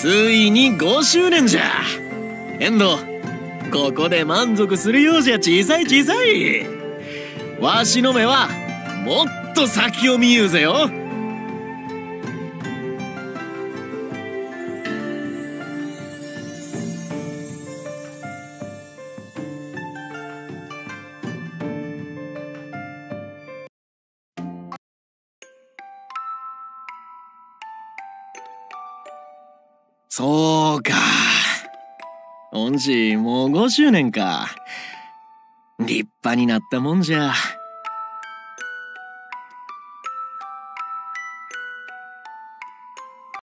ついに5周年じゃ。遠藤、ここで満足するようじゃ小さい。わしの目はもっと先を見ゆうぜよ。そうか。恩師もう5周年か。立派になったもんじゃ。